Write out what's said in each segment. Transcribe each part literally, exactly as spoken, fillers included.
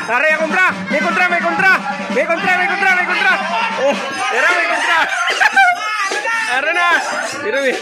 Tara ya kontra, may kontra, may kontra, may kontra, may kontra, may kontra. Oh, tara may kontra. Tara na. Tira mi.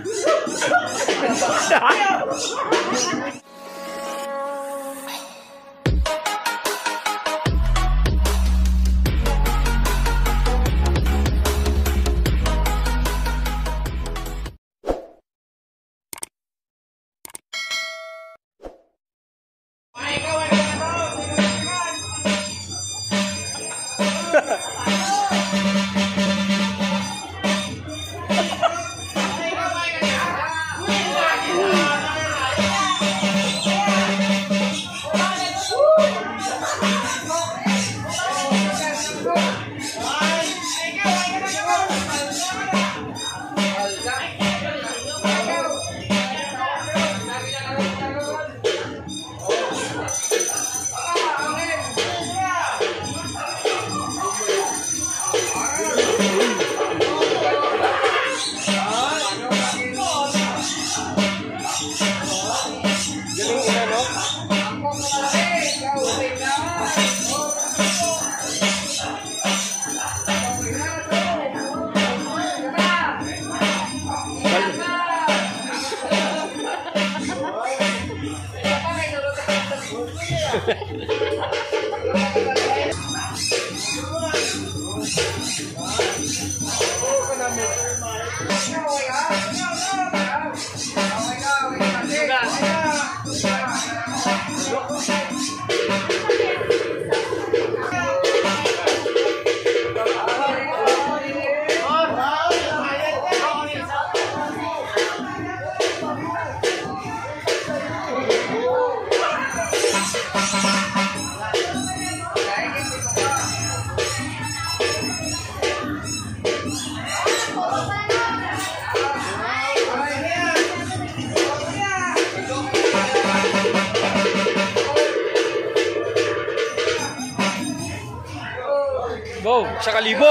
Wow, sa kalibo.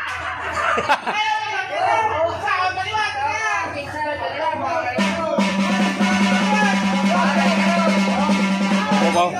Wow.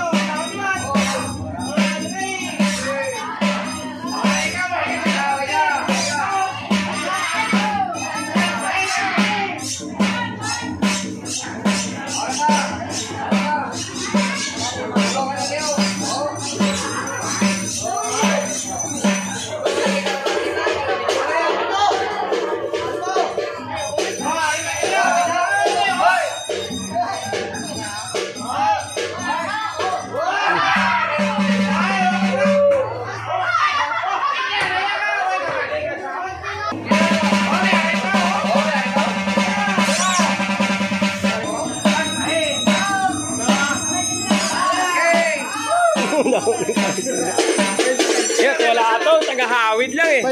Ya, wala ato, taga-hawid lang eh.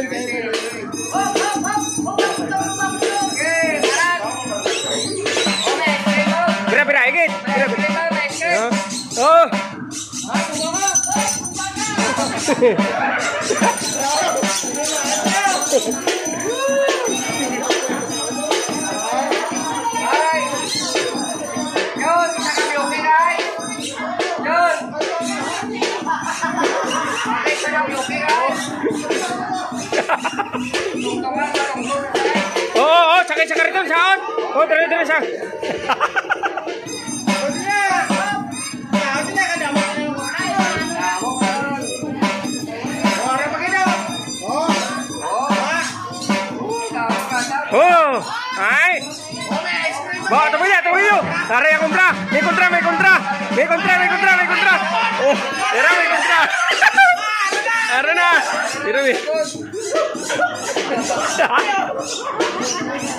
Grabe na, igit. Grabe. Oh. Oh, oh, sakay-sakay rito, saan? Oh, dali-dali siya. Oh, ay. Bawa, tabi na, tabi nyo. Tara yung kontra, may kontra, may kontra. May kontra, may kontra, may kontra. Oh, tira, may kontra. Tara na. Tira, may.